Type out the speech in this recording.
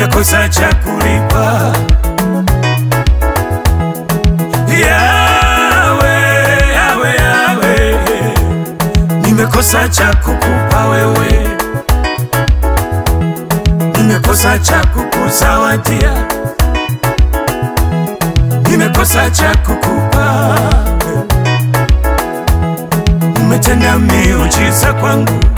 nimekosa cha kulipa. Yawe, nimekosa cha kukupa wewe, nimekosa cha kukuzawadia, nimekosa cha kukupa. Umetenda miujiza kwangu,